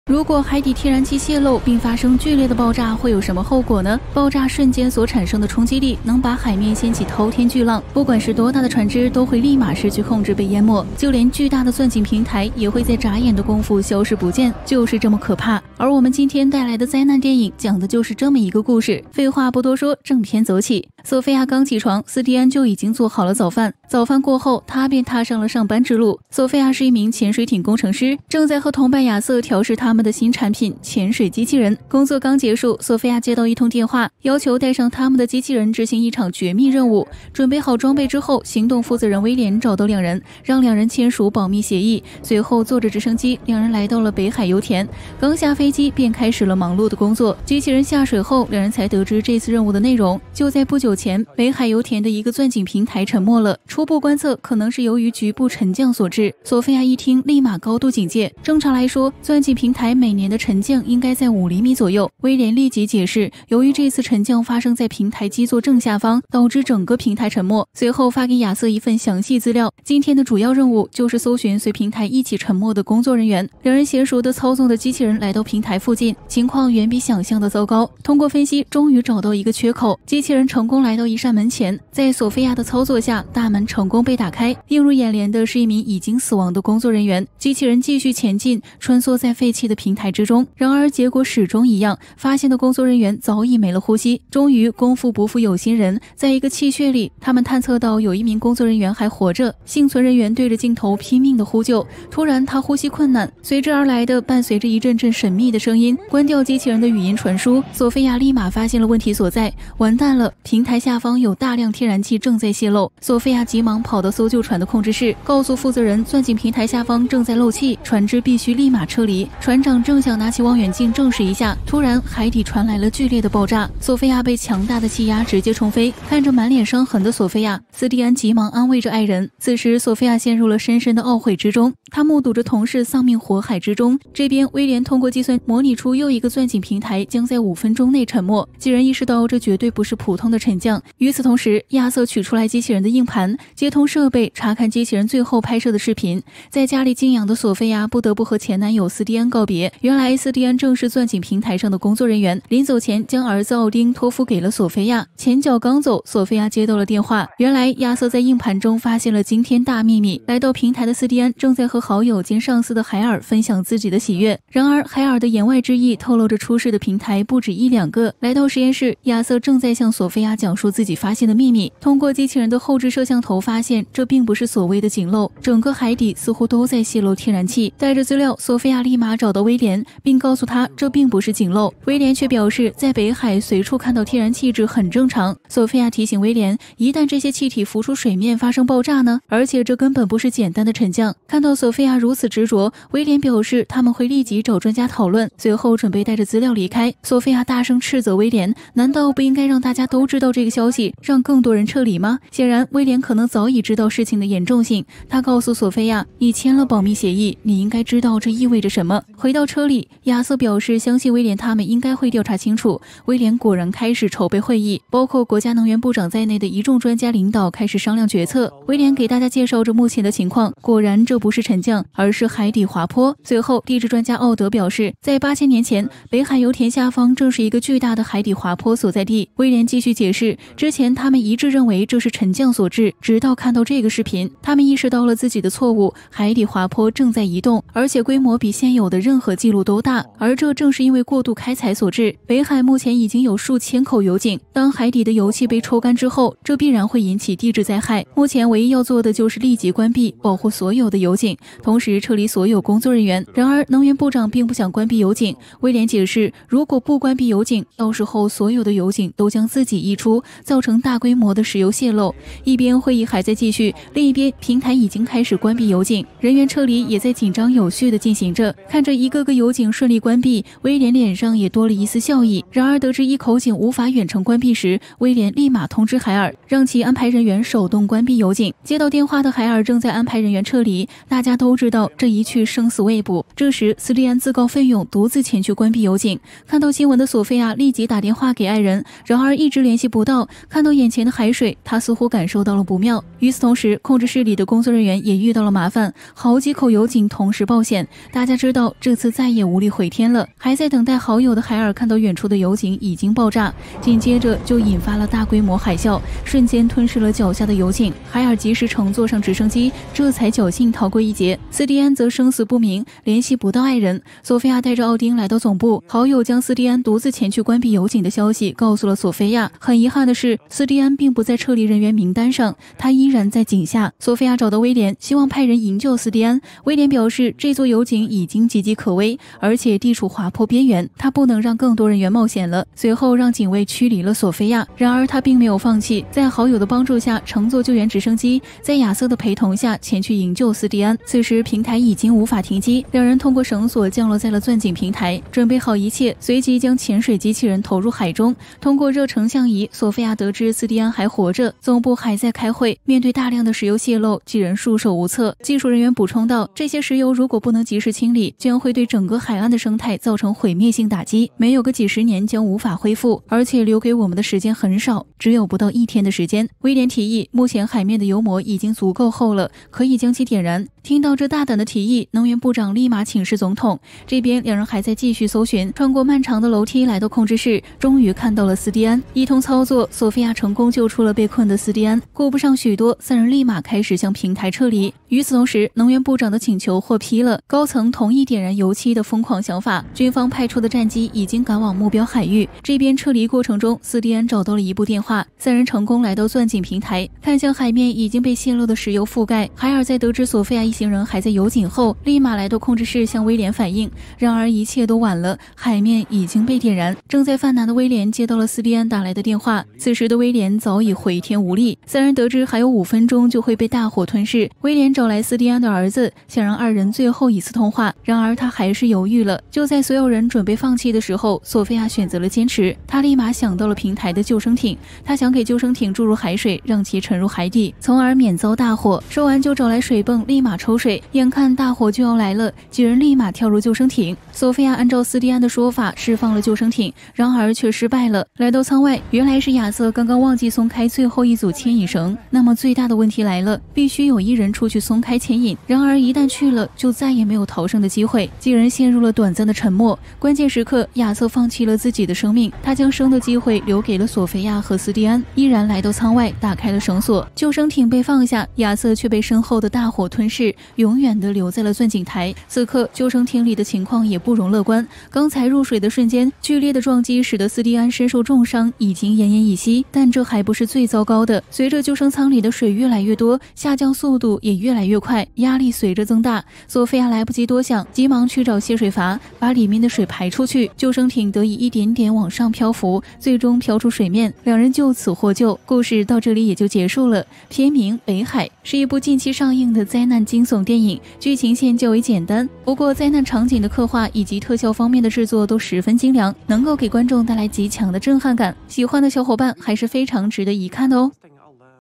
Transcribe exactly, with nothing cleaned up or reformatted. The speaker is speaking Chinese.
如果海底天然气泄漏并发生剧烈的爆炸，会有什么后果呢？爆炸瞬间所产生的冲击力能把海面掀起滔天巨浪，不管是多大的船只都会立马失去控制被淹没，就连巨大的钻井平台也会在眨眼的功夫消失不见，就是这么可怕。而我们今天带来的灾难电影讲的就是这么一个故事。废话不多说，正片走起。索菲亚刚起床，斯蒂安就已经做好了早饭。早饭过后，他便踏上了上班之路。索菲亚是一名潜水艇工程师，正在和同伴亚瑟调试他们的新产品潜水机器人。工作刚结束，索菲亚接到一通电话，要求带上他们的机器人执行一场绝密任务。准备好装备之后，行动负责人威廉找到两人，让两人签署保密协议。随后坐着直升机，两人来到了北海油田。刚下飞机便开始了忙碌的工作。机器人下水后，两人才得知这次任务的内容。就在不久前，北海油田的一个钻井平台沉没了，初步观测可能是由于局部沉降所致。索菲亚一听，立马高度警戒。正常来说，钻井平台每年的沉降应该在五厘米左右。威廉立即解释，由于这次沉降发生在平台基座正下方，导致整个平台沉没。随后发给亚瑟一份详细资料，今天的主要任务就是搜寻随平台一起沉没的工作人员。两人娴熟地操纵的机器人来到平台附近，情况远比想象的糟糕。通过分析，终于找到一个缺口，机器人成功来到一扇门前，在索菲亚的操作下，大门成功被打开。映入眼帘的是一名已经死亡的工作人员。机器人继续前进，穿梭在废弃的平台之中，然而结果始终一样，发现的工作人员早已没了呼吸。终于，功夫不负有心人，在一个气穴里，他们探测到有一名工作人员还活着。幸存人员对着镜头拼命的呼救，突然他呼吸困难，随之而来的伴随着一阵阵神秘的声音，关掉机器人的语音传输。索菲亚立马发现了问题所在，完蛋了，平台下方有大量天然气正在泄漏。索菲亚急忙跑到搜救船的控制室，告诉负责人钻井平台下方正在漏气，船只必须立马撤离。船长正想拿起望远镜证实一下，突然海底传来了剧烈的爆炸，索菲亚被强大的气压直接冲飞。看着满脸伤痕的索菲亚，斯蒂安急忙安慰着爱人。此时索菲亚陷入了深深的懊悔之中，她目睹着同事丧命火海之中。这边威廉通过计算模拟出又一个钻井平台将在五分钟内沉没，几人意识到这绝对不是普通的沉降。与此同时，亚瑟取出来机器人的硬盘，接通设备查看机器人最后拍摄的视频。在家里静养的索菲亚不得不和前男友斯蒂安告别。原来斯蒂安正是钻井平台上的工作人员，临走前将儿子奥丁托付给了索菲亚。前脚刚走，索菲亚接到了电话，原来亚瑟在硬盘中发现了惊天大秘密。来到平台的斯蒂安正在和好友兼上司的海尔分享自己的喜悦，然而海尔的言外之意透露着出事的平台不止一两个。来到实验室，亚瑟正在向索菲亚讲述自己发现的秘密。通过机器人的后置摄像头发现，这并不是所谓的井漏，整个海底似乎都在泄漏天然气。带着资料，索菲亚立马找到威廉，并告诉他这并不是井漏。威廉却表示，在北海随处看到天然气质很正常。索菲亚提醒威廉，一旦这些气体浮出水面发生爆炸呢？而且这根本不是简单的沉降。看到索菲亚如此执着，威廉表示他们会立即找专家讨论，随后准备带着资料离开。索菲亚大声斥责威廉，难道不应该让大家都知道这个消息，让更多人撤离吗？显然威廉可能早已知道事情的严重性，他告诉索菲亚，你签了保密协议，你应该知道这意味着什么。回到车里，亚瑟表示相信威廉他们应该会调查清楚。威廉果然开始筹备会议，包括国家能源部长在内的一众专家领导开始商量决策。威廉给大家介绍着目前的情况，果然这不是沉降，而是海底滑坡。随后地质专家奥德表示，在八千年前，北海油田下方正是一个巨大的海底滑坡所在地。威廉继续解释，之前他们一致认为这是沉降所致，直到看到这个视频，他们意识到了自己的错误，海底滑坡正在移动，而且规模比现有的任何记录都大，而这正是因为过度开采所致。北海目前已经有数千口油井，当海底的油气被抽干之后，这必然会引起地质灾害。目前唯一要做的就是立即关闭，保护所有的油井，同时撤离所有工作人员。然而能源部长并不想关闭油井，威廉解释，如果不关闭油井，到时候所有的油井都将自己溢出，造成大规模的石油泄漏。一边会议还在继续，另一边平台已经开始关闭油井，人员撤离也在紧张有序地进行着。看着一个个油井顺利关闭，威廉脸上也多了一丝笑意。然而得知一口井无法远程关闭时，威廉立马通知海尔，让其安排人员手动关闭油井。接到电话的海尔正在安排人员撤离，大家都知道这一去生死未卜。这时斯蒂安自告奋勇独自前去关闭油井。看到新闻的索菲亚立即打电话给爱人，然而一直联系不到。看到眼前的海水，她似乎感受到了不妙。 妙。与此同时，控制室里的工作人员也遇到了麻烦，好几口油井同时爆险，大家知道这次再也无力回天了。还在等待好友的海尔看到远处的油井已经爆炸，紧接着就引发了大规模海啸，瞬间吞噬了脚下的油井。海尔及时乘坐上直升机，这才侥幸逃过一劫。斯蒂安则生死不明，联系不到爱人。索菲亚带着奥丁来到总部，好友将斯蒂安独自前去关闭油井的消息告诉了索菲亚。很遗憾的是，斯蒂安并不在撤离人员名单上，他依然在井下。索菲亚找到威廉，希望派人营救斯蒂安。威廉表示，这座油井已经岌岌可危，而且地处滑坡边缘，他不能让更多人员冒险了。随后让警卫驱离了索菲亚，然而他并没有放弃，在好友的帮助下乘坐救援直升机，在亚瑟的陪同下前去营救斯蒂安。此时平台已经无法停机，两人通过绳索降落在了钻井平台，准备好一切，随即将潜水机器人投入海中。通过热成像仪，索菲亚得知斯蒂安还活着，总部还在开会。面对大量的石油泄漏，几人束手无策。技术人员补充道，这些石油如果不能及时清理，将会对整个海岸的生态造成毁灭性打击，没有个几十年将无法恢复，而且留给我们的时间很少，只有不到一天的时间。威廉提议，目前海面的油膜已经足够厚了，可以将其点燃。听到这大胆的提议，能源部长立马请示总统。这边两人还在继续搜寻，穿过漫长的楼梯来到控制室，终于看到了斯蒂安。一通操作，索菲亚成功救出了被困的斯蒂安。顾不上许多，三人立马开始向平台撤离。与此同时，能源部长的请求获批了，高层同意点燃油漆的疯狂想法。军方派出的战机已经赶往目标海域。这边撤离过程中，斯蒂安找到了一部电话，三人成功来到钻井平台，看向海面已经被泄漏的石油覆盖。海尔在得知索菲亚一行人还在油井后，立马来到控制室向威廉反映，然而一切都晚了，海面已经被点燃。正在犯难的威廉接到了斯蒂安打来的电话，此时的威廉早已回天无力。三人得知还有五分钟就会被大火吞噬，威廉找来斯蒂安的儿子，想让二人最后一次通话，然而他还是犹豫了。就在所有人准备放弃的时候，索菲亚选择了坚持，他立马想到了平台的救生艇，他想给救生艇注入海水，让其沉入海底，从而免遭大火。说完就找来水泵，立马抽水。眼看大火就要来了，几人立马跳入救生艇。索菲亚按照斯蒂安的说法释放了救生艇，然而却失败了。来到舱外，原来是亚瑟刚刚忘记松开最后一组牵引绳。那么最大的问题来了，必须有一人出去松开牵引，然而一旦去了，就再也没有逃生的机会。几人陷入了短暂的沉默。关键时刻，亚瑟放弃了自己的生命，他将生的机会留给了索菲亚和斯蒂安，依然来到舱外，打开了绳索。救生艇被放下，亚瑟却被身后的大火吞噬，永远的留在了钻井台。此刻救生艇里的情况也不容乐观，刚才入水的瞬间，剧烈的撞击使得斯蒂安身受重伤，已经奄奄一息。但这还不是最糟糕的，随着救生舱里的水越来越多，下降速度也越来越快，压力随着增大。索菲亚来不及多想，急忙去找泄水阀，把里面的水排出去，救生艇得以一点点往上漂浮，最终飘出水面，两人就此获救。故事到这里也就结束了。片名《北海》是一部近期上映的灾难惊悚电影，剧情线较为简单，不过灾难场景的刻画以及特效方面的制作都十分精良，能够给观众带来极强的震撼感。喜欢的小伙伴还是非常值得一看的哦。